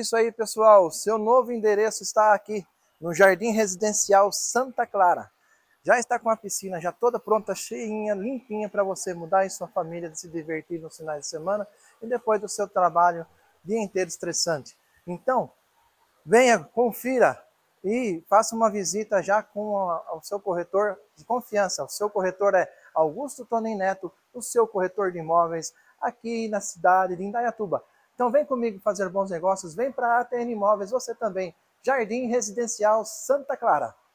isso aí, pessoal. Seu novo endereço está aqui no Jardim Residencial Santa Clara. Já está com a piscina já toda pronta, cheinha, limpinha para você mudar e sua família de se divertir nos finais de semana e depois do seu trabalho dia inteiro estressante. Então, venha, confira e faça uma visita já com o seu corretor de confiança. O seu corretor é Augusto Tonin Neto, o seu corretor de imóveis aqui na cidade de Indaiatuba. Então vem comigo fazer bons negócios, vem para a ATN Imóveis, você também. Jardim Residencial Santa Clara.